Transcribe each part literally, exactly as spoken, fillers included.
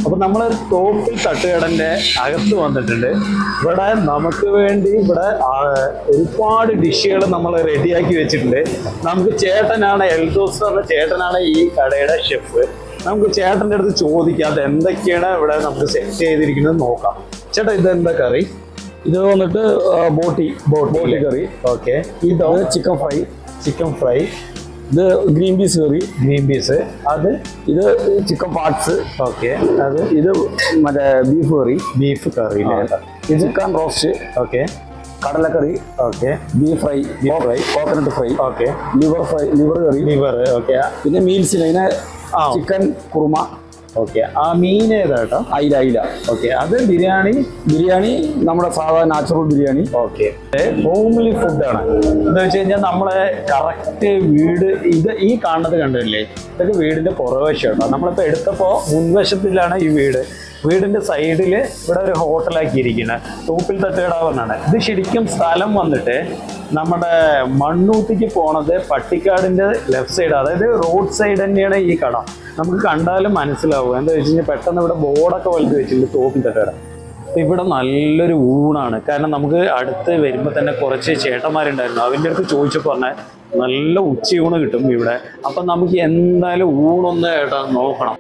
അപ്പോൾ നമ്മൾ തോപ്പിൽ തട്ടുകടൻ്റെ അകത്ത് വന്നിട്ടുണ്ട്. ഇവിടെ നമുക്ക് വേണ്ടി ഇവിടെ ഒരുപാട് ഡിഷുകൾ നമ്മൾ റെഡിയാക്കി വെച്ചിട്ടുണ്ട്. നമുക്ക് ചേട്ടനാണ് എൽദോസ് പറഞ്ഞ ചേട്ടനാണ് ഈ കടയുടെ ഷെഫ്. നമുക്ക് ചേട്ടൻ്റെ അടുത്ത് ചോദിക്കാം അത് എന്തൊക്കെയാണ് ഇവിടെ നമുക്ക് സെറ്റ് ചെയ്തിരിക്കുന്നത് നോക്കാം. ചേട്ടാ ഇതെന്താ കറി? ഇത് വന്നിട്ട് ബോട്ടി ബോട്ടി കറി. ഓക്കെ. ഇത് ചിക്കൻ ഫ്രൈ ചിക്കൻ ഫ്രൈ. ഇത് green peas curry. Green peas. അത് ഇത് ചിക്കൻ പാർട്സ്. ഓക്കെ. അത് ഇത് മറ്റേ ബീഫ് കറി. Beef curry. ഇത് ചിക്കൻ റോസ്റ്റ്. ഓക്കെ. കടലക്കറി. Okay. Beef fry. Beef fry. Coconut fry. Okay. Liver fry. Liver curry. Liver. Okay. പിന്നെ മീൽസിന് അതിനെ ചിക്കൻ കുറുമ. ഓക്കെ. ആ മീൻ ഏതാട്ടോ? അയില. അയില. ഓക്കെ. അത് ബിരിയാണി. ബിരിയാണി നമ്മുടെ സാധാ നാച്ചുറൽ ബിരിയാണി. ഓക്കെ. ഹോംലി ഫുഡാണ്. എന്താ വെച്ച് കഴിഞ്ഞാൽ നമ്മളെ കറക്റ്റ് വീട് ഇത് ഈ കാണുന്നത് കണ്ടില്ലേ, ഇതൊക്കെ വീടിന്റെ പുറവശമാണ്. നമ്മളിപ്പോൾ എടുത്തപ്പോൾ മുൻവശത്തിലാണ് ഈ വീട്. വീടിന്റെ സൈഡിൽ ഇവിടെ ഒരു ഹോട്ടലാക്കിയിരിക്കുന്നത് തോപ്പിൽ തട്ടുകട പറഞ്ഞാണ്. ഇത് ശരിക്കും സ്ഥലം വന്നിട്ട് നമ്മുടെ മണ്ണൂത്തിക്ക് പോണത് പട്ടിക്കാടിന്റെ ലെഫ്റ്റ് സൈഡ്, അതായത് റോഡ് സൈഡ് തന്നെയാണ് ഈ കട. നമുക്ക് കണ്ടാലും മനസ്സിലാവും. എന്താ വെച്ച് കഴിഞ്ഞാൽ പെട്ടെന്ന് ഇവിടെ ബോർഡൊക്കെ വലുത് വെച്ചിട്ടുണ്ട് തോപ്പിൽ തട്ടുകട. ഇവിടെ നല്ലൊരു ഊണാണ്. കാരണം നമുക്ക് അടുത്ത് വരുമ്പോൾ തന്നെ കുറച്ച് ചേട്ടന്മാരുണ്ടായിരുന്നു. അവൻ്റെ അടുത്ത് ചോദിച്ചപ്പോൾ പറഞ്ഞാൽ നല്ല ഉച്ചയൂണ് കിട്ടും ഇവിടെ. അപ്പം നമുക്ക് എന്തായാലും ഊണൊന്ന് ഏട്ടാ നോക്കണം.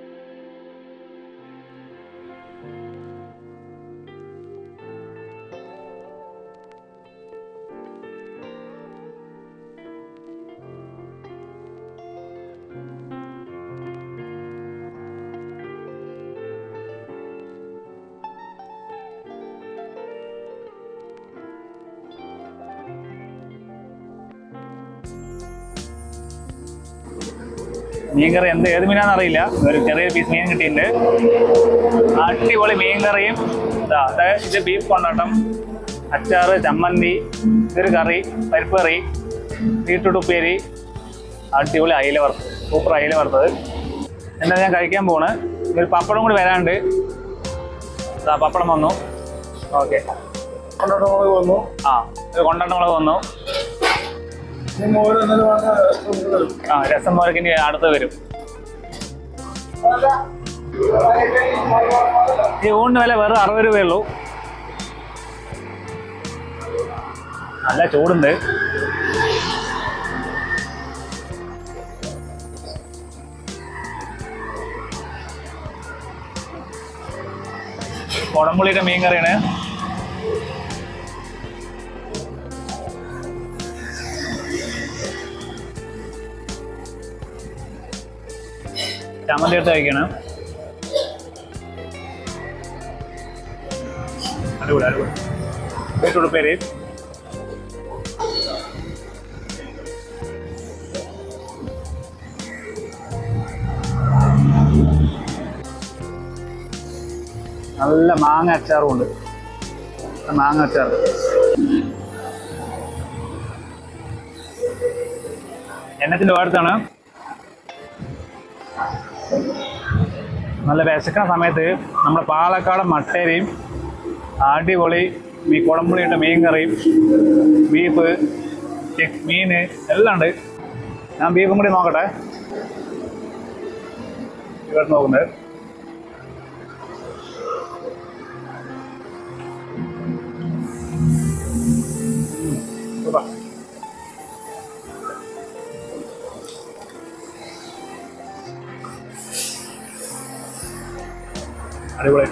മീൻ കറി എന്ത് ഏത് മീനാണെന്ന് അറിയില്ല. ഒരു ചെറിയ പീസ് മീൻ കിട്ടിയിട്ടുണ്ട്. അടിപൊളി മീൻ കറിയും. ഇതാ അതായത് ഇത് ബീഫ് കൊണ്ടാട്ടം, അച്ചാറ്, ചമ്മന്തി, ഇതൊരു കറി, പരിപ്പ് കറി, ബീട്രൂട്ട് ഉപ്പേരി, അടിപൊളി അയില വറുത്തത്, സൂപ്പർ അയില വറുത്തത്. എന്താ ഞാൻ കഴിക്കാൻ പോണ്. ഒരു പപ്പടം കൂടി വരാണ്ട്. ഇതാ പപ്പടം വന്നു. ഓക്കെ. കൊണ്ടാട്ട മുളക് വന്നു. ആ ഒരു കൊണ്ടാട്ട മുളക് വന്നു. ആ രസം മോരൊക്കെ ഇനി അടുത്ത് വരും. ഈ ഊണിന് വില വെറും അറുപത് രൂപയേ ഉള്ളൂ. നല്ല ചൂടുണ്ട്. കുടംപുളിയുടെ മീൻ കറിയാണ്. ചമ്മന്തി എടുത്ത് കഴിക്കണം. അടിപൊളി അടിപൊളി. ബീട്രൂട്ട് ഉപ്പേരി. നല്ല മാങ്ങ അച്ചാറും ഉണ്ട്. മാങ്ങ അച്ചാർ. എണ്ണത്തിൻ്റെ അടുത്താണ്. നല്ല വിശക്കുന്ന സമയത്ത് നമ്മുടെ പാലക്കാട് മട്ടേരിയും അടിപൊളി ഈ കുടംപുളിയുടെ മീൻ കറിയും ബീഫ് മീൻ എല്ലാം ഉണ്ട്. ഞാൻ ബീഫും കൂടി നോക്കട്ടെ. ഇവിടെ നോക്കുന്നത് അടിപൊളി.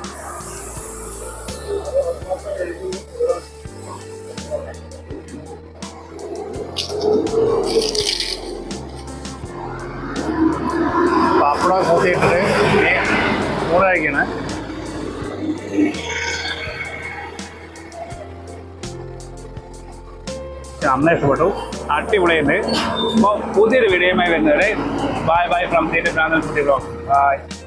പപ്പടം കൂട്ടിയിട്ടിട്ട് ഊണ് കഴിക്കണേ. അമ്മ ഇഷ്ടപ്പെട്ടു. അടിപൊളിയുണ്ട്. അപ്പോൾ പുതിയൊരു വീഡിയോയുമായി വരുന്നവരെ ബൈ ബൈ ഫ്രം തീറ്റപ്രാന്തൻസ് ഫുഡ് വ്ലോഗ്. ബൈ.